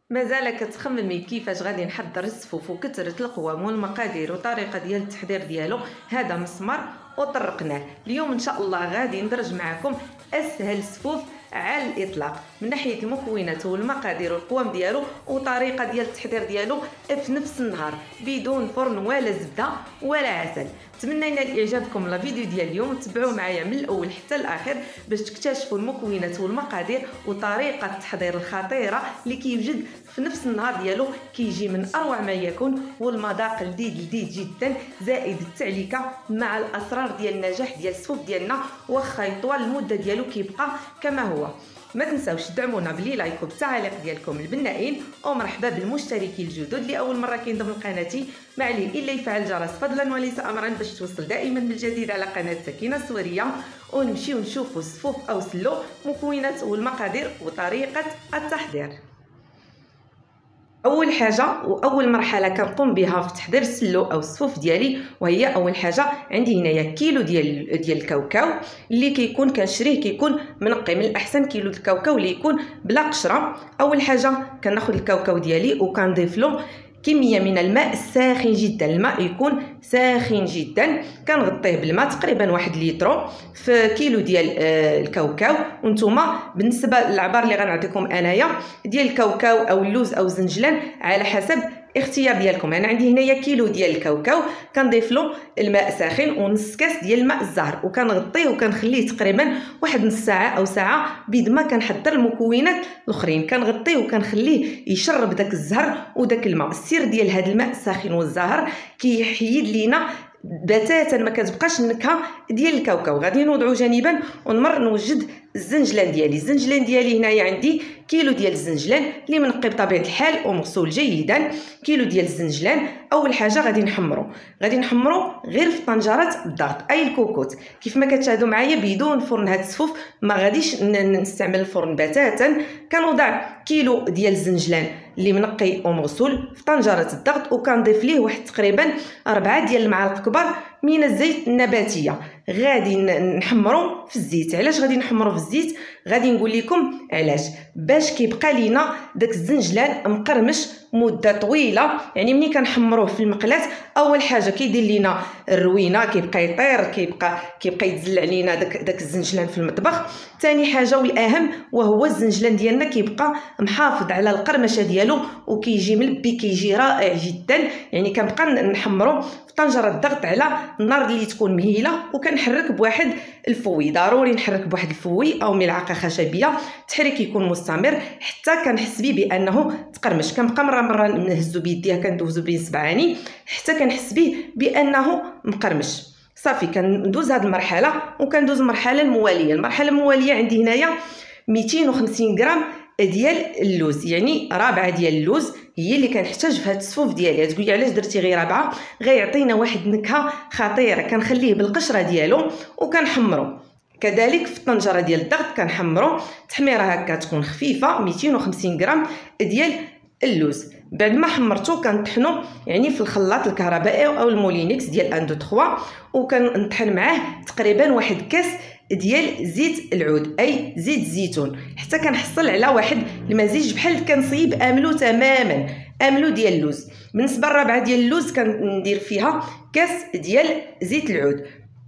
مازال كتخممي كيفاش غادي نحضر السفوف وكثرة القوام والمقادير وطريقة ديال التحضير ديالو؟ هذا مسمار وطرقناه. اليوم ان شاء الله غادي ندرج معكم اسهل سفوف على الاطلاق من ناحيه المكونات والمقادير والقوام ديالو وطريقه ديال التحضير ديالو في نفس النهار بدون فرن ولا زبده ولا عسل. تمنينا اعجابكم الفيديو ديال اليوم، تبعوا معايا من الاول حتى الاخر باش تكتشفوا المكونات والمقادير وطريقه التحضير الخطيره اللي كيوجد في نفس النهار ديالو، كيجي من اروع ما يكون والمذاق لذيذ جدا، زائد التعليكه مع الاسرار ديال النجاح ديال السفوف ديالنا واخا يطول المده ديالو كيبقى كما هو. ما تنساوش تدعمونا بلي لايك وبالتعاليق ديالكم البنائين، ومرحبا بالمشتركين الجدد اللي اول مره كينضم لقناتي، ما عليه الا يفعل الجرس فضلا وليس امرا باش توصل دائما بالجديد على قناه سكينه السوريه. ونمشيو نشوفوا السفوف او سلو، مكونات والمقادير وطريقه التحضير. اول حاجه واول مرحله كنقوم بها في تحضير السلو او السفوف ديالي، وهي اول حاجه عندي هنايا كيلو ديال الكاوكاو اللي كنشريه كيكون منقي. من الاحسن كيلو الكاوكاو اللي يكون بلا قشره. اول حاجه كناخذ الكاوكاو ديالي وكنضيف له كميه من الماء الساخن جدا. الماء يكون ساخن جدا، كنغطيه بالماء تقريبا 1 لتر في كيلو ديال الكاوكاو. وانتم بالنسبه للعبار اللي غنعطيكم انايا ديال الكاوكاو او اللوز او الزنجلان على حسب اختيار ديالكم. انا عندي هنايا كيلو ديال الكاوكاو، كنضيف له الماء ساخن ونص كاس ديال الماء الزهر وكنغطيه وكنخليه تقريبا واحد نص ساعه او ساعه بيد ما كنحضر المكونات الاخرين. كنغطيه وكنخليه يشرب داك الزهر وداك الماء. السر ديال هذا الماء الساخن والزهر كيحيد لينا بتاتا ما كتبقاش النكهه ديال الكاوكاو. غادي نوضعو جانبا ونمر نوجد الزنجلان ديالي. الزنجلان ديالي هنايا عندي كيلو ديال الزنجلان اللي منقي بطبيعه الحال ومغسول جيدا. كيلو ديال الزنجلان اول حاجه غادي نحمرو غير في طنجره الضغط اي الكوكوت كيف ما كتشاهدوا معايا بدون فرن. هاد السفوف ما غاديش نستعمل الفرن بتاتا. كنوضع كيلو ديال الزنجلان اللي منقي ومغسول في طنجره الضغط وكنضيف ليه واحد تقريبا 4 ديال المعالق كبار من الزيت النباتيه. غادي نحمرو في الزيت. علاش غادي نحمرو في الزيت؟ غادي نقول لكم علاش. باش كيبقى لينا داك الزنجلان مقرمش مده طويله. يعني ملي كنحمروه في المقلاة اول حاجه كيدير لينا الروينه، كيبقى يطير، كيبقى يتزلع لينا داك الزنجلان في المطبخ. ثاني حاجه والاهم وهو الزنجلان ديالنا كيبقى محافظ على القرمشه ديالو وكيجي ملبي، كيجي رائع جدا. يعني كنبقى نحمرو في طنجره الضغط على النار اللي تكون مهيله وكنحرك بواحد الفوي. ضروري نحرك بواحد الفوي او ملعقه خشبيه، التحريك يكون مستمر حتى كنحس به بانه تقرمش. كنبقى مره نهزو بيديها، كندوزو بين سبعاني حتى كنحس به بانه مقرمش. صافي كندوز هذه المرحله وكندوز المرحله المواليه عندي هنايا 250 غرام ديال اللوز، يعني رابعه ديال اللوز هي اللي كنحتاج في هاد السفوف ديالي. تقولي علاش درتي غير رابعه؟ غيعطينا واحد النكهه خطيره. كنخليه بالقشره ديالو وكنحمرو كذلك في الطنجره ديال الضغط. كنحمرو تحميره هكا تكون خفيفه. 250 غرام ديال اللوز بعد ما حمرته كنطحنو يعني في الخلاط الكهربائي او المولينكس ديال 1 2 3 وكنطحن معاه تقريبا 1 كاس ديال زيت العود اي زيت الزيتون حتى كنحصل على واحد المزيج بحال كنصيب املو ديال اللوز. بالنسبه للرابعه ديال اللوز كندير فيها كاس ديال زيت العود.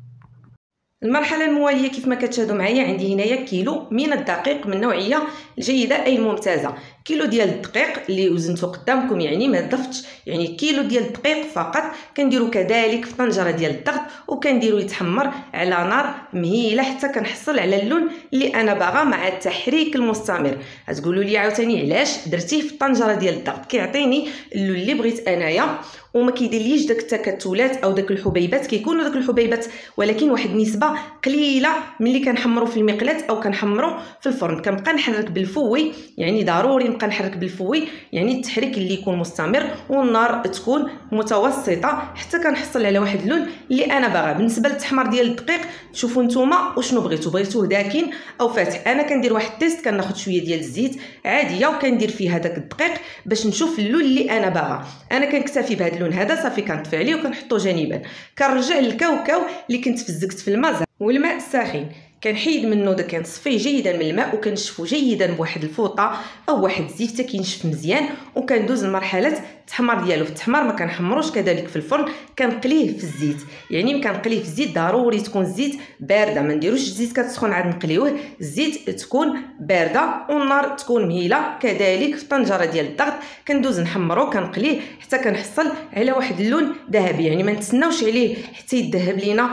المرحله المواليه كيف ما كتشاهدوا معايا عندي هنايا كيلو من الدقيق من نوعيه الجيده اي الممتازه. كيلو ديال الدقيق اللي وزنته قدامكم، يعني ما ضفتش، يعني كيلو ديال الدقيق فقط. كنديرو كذلك في طنجره ديال الضغط وكنديرو يتحمر على نار مهيله حتى كنحصل على اللون اللي انا باغا مع التحريك المستمر. غتقولوا لي عاوتاني علاش درتيه في الطنجره ديال الضغط؟ كيعطيني اللون اللي بغيت انايا وما كيديرليش داك التكتلات او داك الحبيبات. كيكونوا داك الحبيبات ولكن واحد النسبه قليله ملي كنحمروا في المقلاة او كنحمروا في الفرن. كنبقى نحرك بالفوي، يعني ضروري نبقى نحرك بالفوي، يعني التحريك اللي يكون مستمر والنار تكون متوسطه حتى كنحصل على واحد اللون اللي انا باغا. بالنسبه للتحمر ديال الدقيق شوفوا نتوما وشنو بغيتوه داكن او فاتح. انا كندير واحد التيست، كناخذ شويه ديال الزيت عاديه وكندير فيه هذاك الدقيق باش نشوف اللون اللي انا باغا. انا كنكتفي بهذا اللون هذا صافي كنطفي عليه وكنحطو جانبا. كنرجع للكاوكاو اللي كنت فزقت في الماء والماء الساخن. كنحيد منه كنصفيه جيدا من الماء وكنشفو جيدا بواحد الفوطه او واحد الزيت حتى كينشف مزيان، وكندوز لمرحله التحمر ديالو. في التحمر ما كنحمروش كذلك في الفرن، كنقليه في الزيت. يعني ملي كنقليه في الزيت ضروري تكون الزيت بارده، ما نديروش الزيت كتسخن عاد نقليوه، الزيت تكون بارده والنار تكون مهيله. كذلك في الطنجره ديال الضغط كندوز نحمرو كنقليه حتى كنحصل على واحد اللون ذهبي. يعني ما نتسناوش عليه حتى يذهب لينا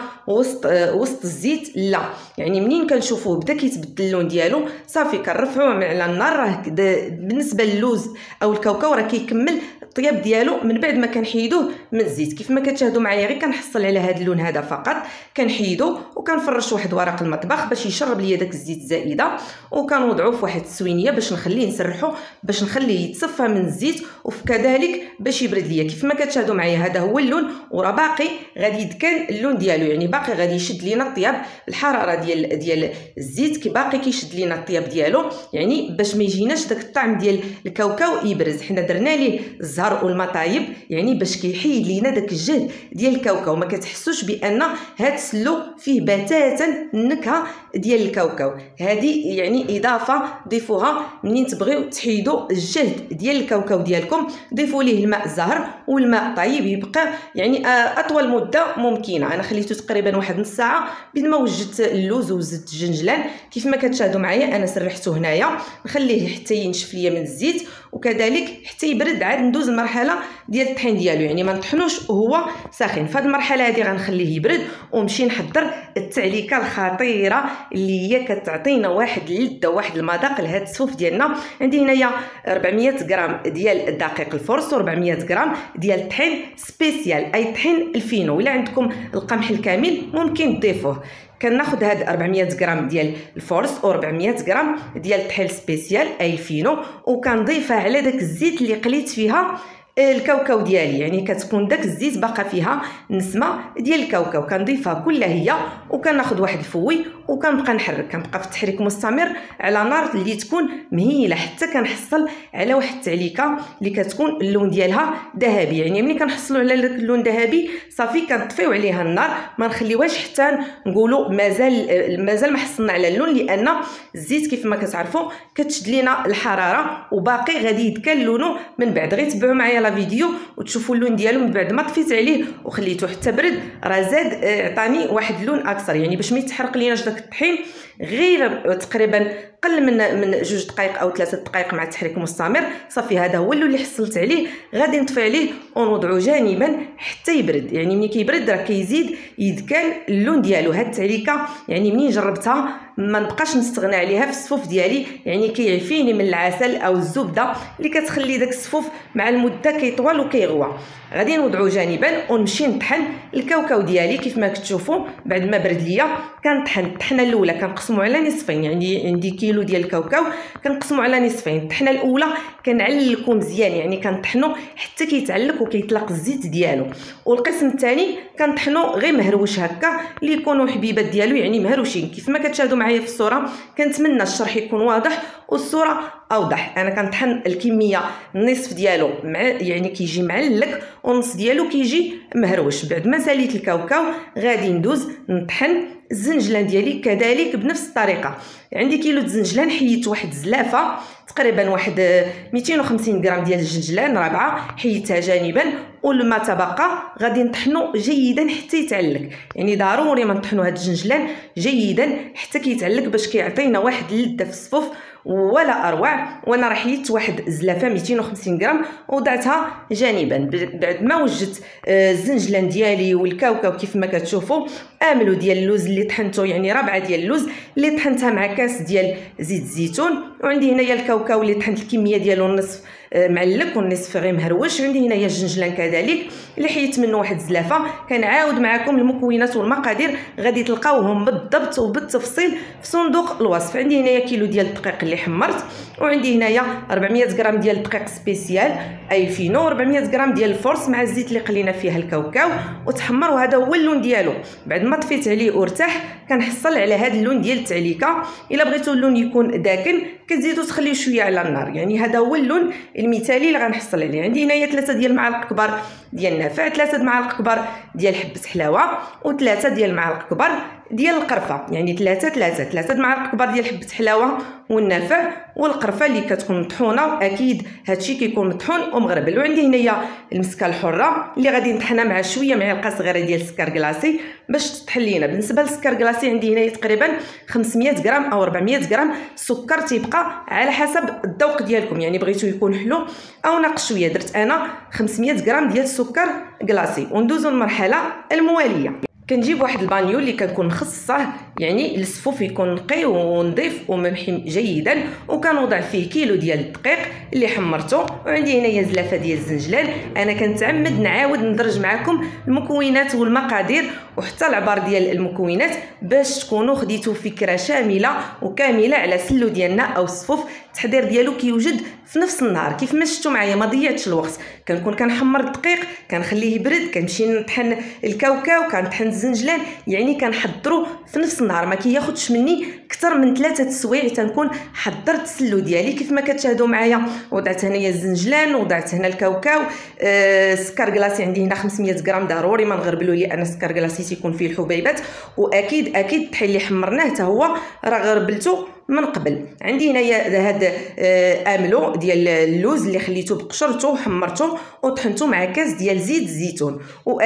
وسط الزيت، لا، يعني منين كنشوفوه بدا كيتبدل اللون ديالو صافي كنرفعوه من على النار. راه بالنسبه للوز او الكاوكاو راه كيكمل الطياب ديالو من بعد ما كنحيدوه من الزيت. كيف ما كتشاهدوا معايا غير كنحصل على هذا اللون هذا فقط، كنحيدو وكنفرش واحد ورق المطبخ باش يشرب ليا داك الزيت الزائده، وكنوضعوه في واحد السوينيه باش نخليه نسرحو، باش نخليه يتصفى من الزيت، وكذلك باش يبرد ليا. كيف ما كتشاهدوا معايا هذا هو اللون، وراه باقي غادي يدكن اللون ديالو، يعني باقي غادي يشد لينا الطياب. الحراره ديال الزيت باقي كيشد لينا الطياب ديالو، يعني باش ما يجيناش داك الطعم ديال الكاوكاو يبرز. حنا درنا ليه الزهر والمطايب يعني باش كيحيد لينا داك الجهد ديال الكاوكاو، ما كتحسوش بان هاد السلو فيه بتاتا النكهه ديال الكاوكاو. هذه يعني اضافه ضيفوها منين تبغيو تحيدوا الجهد ديال الكاوكاو ديالكم. ضيفوا ليه الماء الزهر والماء طيب يبقى يعني اطول مده ممكنه. انا خليته تقريبا واحد نص ساعه بين ما وجدت اللوز وزدت الجنجلان. كيف ما كتشاهدوا معايا انا سرحته هنايا، نخليه حتى ينشف ليا من الزيت، وكذلك حتى يبرد عاد ندوز المرحله ديال الطحين ديالو. يعني ما نطحنوش وهو ساخن. في هذه المرحله هذه غنخليه يبرد ونمشي نحضر التعليكه الخطيره اللي هي كتعطينا واحد اللذه وواحد المذاق لهاد السفوف ديالنا. عندي هنايا 400 غرام ديال الدقيق الفرص و400 غرام ديال الطحين سبيسيال اي طحين الفينو. الا عندكم القمح الكامل ممكن تضيفوه. كناخذ هاد 400 غرام ديال الفورس و400 غرام ديال الطحين سبيسيال اي الفينو، وكنضيفها على داك الزيت اللي قليت فيها الكاوكاو ديالي. يعني كتكون داك الزيت باقا فيها نسمه ديال الكاوكاو، كنضيفها كلها هي، وكناخذ واحد الفوي وكنبقى نحرك. كنبقى في التحريك مستمر على نار اللي تكون مهيله حتى كنحصل على واحد التعليكه اللي كتكون اللون ديالها ذهبي. يعني ملي كنحصلوا على داك اللون ذهبي صافي كنطفيو عليها النار، ما نخليوهاش حتى نقولوا مازال ما حصلنا على اللون، لان الزيت كيف ما كتعرفوا كتشد لينا الحراره وباقي غادي يتكل لونه من بعد. غير تبعوا معايا فيديو وتشوفوا اللون ديالو من بعد ما طفيت عليه وخليته حتى برد، راه زاد عطاني واحد اللون اكثر. يعني باش ما يتحرق ليناش داك الطحين غير تقريبا قل من 2 دقائق او 3 دقائق مع التحريك المستمر صافي هذا هو اللون اللي حصلت عليه. غادي نطفي عليه ونوضعو جانبا حتى يبرد. يعني ملي كيبرد راه كيزيد يدكن اللون ديالو. هاد التعليكه يعني منين جربتها ما نبقاش نستغنى عليها في السفوف ديالي، يعني كيعفيني من العسل او الزبده اللي كتخلي داك السفوف مع المده كيطول وكيغوى. غادي نوضعو جانبا ونمشي نطحن الكاوكاو ديالي. كيف ما كتشوفوا بعد ما برد ليا كنطحن. الطحنه الاولى كنقسمو على نصفين، يعني عندي كيلو ديال الكاوكاو كنقسمو على نصفين. الطحنه الاولى كنعلكو مزيان، يعني كنطحنو حتى كيتعلق وكيطلق الزيت ديالو. والقسم الثاني كنطحنو غير مهروش هكا اللي يكونوا حبيبات ديالو يعني مهروشين. كيف ما كتشاهدوا معايا في الصوره، كنتمنى الشرح يكون واضح والصوره اوضح. انا كنطحن الكميه النصف ديالو يعني كيجي معلق والنص ديالو كيجي مهروش. بعد ما ساليت الكاوكاو غادي ندوز نطحن الزنجلان ديالي كذلك بنفس الطريقه. عندي كيلو الزنجلان، حيدت واحد الزلافه تقريبا واحد 250 غرام ديال الجنجلان رابعه، حيدتها جانبا، ولما تبقى غادي نطحنو جيدا حتى يتعلق. يعني ضروري ما نطحنو هاد الجنجلان جيدا حتى كيتعلق باش كيعطينا واحد اللذه في الصفوف ولا اروع. وانا راه حيدت واحد الزلافه 250 غرام وضعتها جانبا. بعد ما وجدت الزنجلان ديالي والكاوكاو كيف ما كتشوفوا، املو ديال اللوز اللي طحنته، يعني ربعه ديال اللوز اللي طحنتها مع كاس ديال زيت الزيتون. وعندي هنايا الكاوكاو اللي طحنت الكميه ديالو النصف معلق والنصف غير مهروش. عندي هنايا الجنجلان كذلك اللي حيدت منه واحد الزلافه. كنعاود معكم المكونات والمقادير غادي تلقاوهم بالضبط وبالتفصيل في صندوق الوصف. عندي هنايا كيلو ديال الدقيق اللي حمرت، وعندي هنايا 400 غرام ديال الدقيق سبيسيال اي فينو، 400 غرام ديال الفورس مع الزيت اللي قلينا فيها الكاوكاو وتحمر، وهذا هو اللون ديالو. بعد ما طفيت عليه وارتاح كنحصل على هذا اللون ديال التعليكه. الا بغيتوا اللون يكون داكن كتزيدوا تخليوه شويه على النار. يعني هذا هو اللون المثالي اللي غنحصل عليه. عندي هنايا 3 ديال المعالق كبار ديال النافع، 3 معالق كبار ديال حبة حلاوه، و3 ديال المعالق كبار ديال القرفه. يعني 3 معالق كبار ديال حبة حلاوه والنافع والقرفه اللي كتكون مطحونه، واكيد هادشي كيكون مطحون ومغربل. وعندي هنايا المسكه الحره اللي غادي نطحنها مع شويه معلقه صغيره ديال السكر كلاصي باش تطحن لينا. بالنسبه للسكر كلاصي عندي هنايا تقريبا 500 غرام او 400 غرام السكر، تيبقى على حسب الذوق ديالكم، يعني بغيتو يكون حلو او ناقص شويه. درت انا 500 غرام ديال السكر كلاصي. وندوزو للمرحله المواليه. كنجيب واحد البانيو اللي كنكون مخصصه يعني السفوف يكون نقي ونظيف وممحي جيدا، وكنوضع فيه كيلو ديال الدقيق اللي حمرته، وعندي هنايا زلافه ديال الزنجلان. انا كنتعمد نعاود ندرج معكم المكونات والمقادير وحتى العبار ديال المكونات باش تكونوا خديتوا فكره شامله وكامله على سلو ديالنا او السفوف. التحضير ديالو كيوجد في نفس النهار. كيف ما شفتوا معايا ما ضيعتش الوقت، كنكون كنحمر الدقيق كنخليه يبرد، كنمشي نطحن الكاوكاو، كنطحن الزنجلان، يعني كنحضروا في نفس النهار. ما كياخذش مني اكثر من 3 سوايع تنكون حضرت السلو ديالي. كيف ما كتشاهدوا معايا وضعت هنايا الزنجلان، وضعت هنا الكاوكاو، سكر كلاصي عندي هنا 500 غرام، ضروري ما نغربلو لان السكر كلاصي تيكون فيه الحبيبات، واكيد الطحين اللي حمرناه حتى هو راه غربلته من قبل. عندي هنايا هاد املو ديال اللوز اللي خليته بقشرته وحمرته وطحنته مع كاس ديال زيت الزيتون.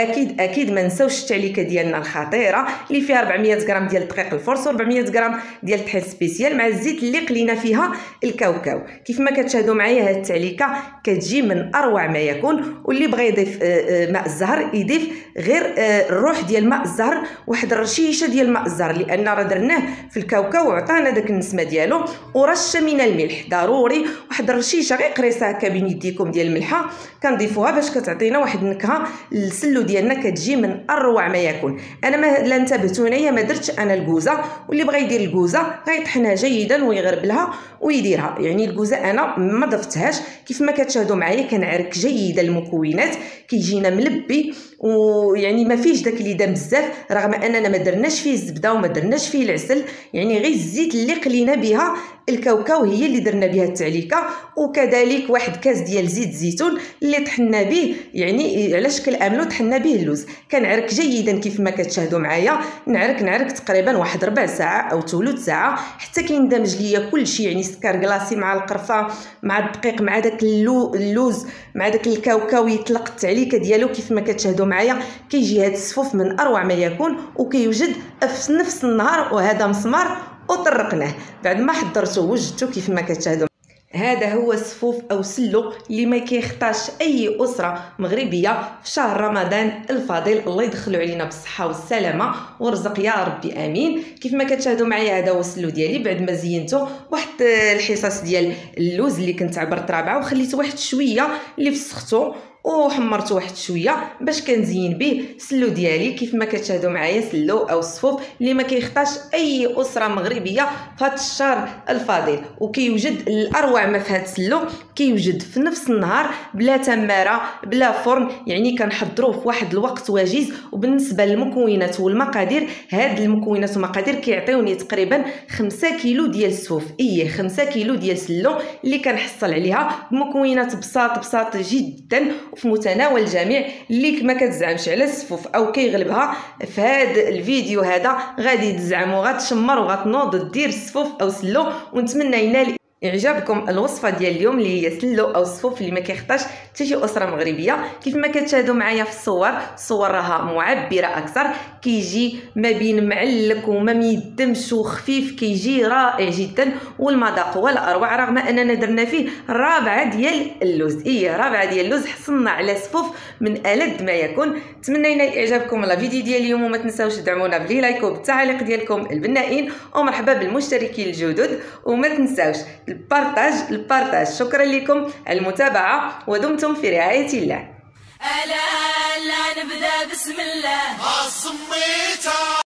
واكيد ما نساوش التعليكه ديالنا الخطيره اللي فيها 400 غرام ديال الدقيق الفرص و400 غرام ديال الطحين سبيسيال مع الزيت اللي قلينا فيها الكاوكاو. كيف ما كتشاهدوا معايا هاد التعليكه كتجي من اروع ما يكون. واللي بغى يضيف ماء الزهر يضيف غير الروح ديال ماء الزهر، واحد الرشيشه ديال ماء الزهر، لان راه درناه في الكاوكاو وعطانا داك النسمه ديالو، ورشه من الملح ضروري، واحد الرشيشه غير قريصه هكا بين يديكم ديال الملحه كنضيفوها باش كتعطينا واحد النكهه للسلو ديالنا كتجي من اروع ما يكون. انا ما انتبهتوا هنايا ما درتش انا الكوزه، واللي بغى يدير الكوزه غيطحنها جيدا ويغربلها ويديرها. يعني الكوزه انا ما ضفتهاش. كيف ما كتشاهدوا معايا كنعرك جيدا المكونات، كيجينا ملبي ويعني ما فيش داك اللي دام بزاف، رغم اننا ما درناش فيه الزبده وما درناش فيه العسل، يعني غير الزيت اللي قلينا بها الكاوكاو هي اللي درنا بها التعليكه، وكذلك واحد كاس ديال زيت الزيتون اللي طحنا به يعني على شكل املو طحنا به اللوز. كنعرك جيدا كيف ما كتشاهدوا معايا، نعرك تقريبا واحد ربع ساعه او ثلث ساعه حتى كيندمج ليا كل شيء، يعني سكر كلاصي مع القرفه مع الدقيق مع داك اللوز مع داك الكاوكاو يطلق التعليكه ديالو. كيف ما كتشاهدوا معايا كيجي هاد السفوف من اروع ما يكون، وكيوجد في نفس النهار، وهذا مسمار وطرقناه بعد ما حضرته وجدته. كيف ما كتشاهدوا هذا هو السفوف او سلو اللي ما كيخطاش اي اسره مغربيه في شهر رمضان الفضيل. الله يدخلوا علينا بالصحه والسلامه ورزق يا ربي امين. كيف ما كتشاهدوا معايا هذا هو السلو ديالي بعد ما زينته واحد الحصص ديال اللوز اللي كنت عبرت رابعه، وخليت واحد شويه اللي فسخته وحمرته واحد شويه باش كنزين به السلو ديالي. كيف ما كتشاهدوا معايا سلو او السفوف اللي ما كيخطاش اي اسره مغربيه في هذا الشهر الفضيل، وكيوجد الاروع ما في هذا السلو كيوجد في نفس النهار بلا تماره بلا فرن، يعني كنحضروه في واحد الوقت وجيز. وبالنسبه للمكونات والمقادير، هاد المكونات والمقادير كيعطيوني تقريبا 5 كيلو ديال السفوف، 5 كيلو ديال السلو اللي كنحصل عليها بمكونات بساط جدا وفي متناول الجميع. اللي ما كتزعمش على السفوف او كيغلبها في هذا الفيديو هذا غادي تزعم وغتشمر وغتنوض دير السفوف او سلو. ونتمنى ينال اعجابكم الوصفه ديال اليوم اللي هي سلو او السفوف اللي ما كيخطاش حتى شي اسره مغربيه. كيف ما كتشاهدوا معايا في الصور راها معبره اكثر، كيجي ما بين معلك وما ميدمش وخفيف، كيجي رائع جدا والمذاق ولا اروع، رغم اننا درنا فيه رابعه ديال اللوز. رابعه ديال اللوز حصلنا على سفوف من ألذ ما يكون. نتمنى ينال اعجابكم الفيديو ديال اليوم، وما تنساوش تدعمونا بلي لايك وبالتعليق ديالكم البنائين، ومرحبا بالمشتركين الجدد، وما تنساوش البارطاج. شكرا لكم على المتابعه ودمتم في رعايه الله. ألا نبدأ بسم الله.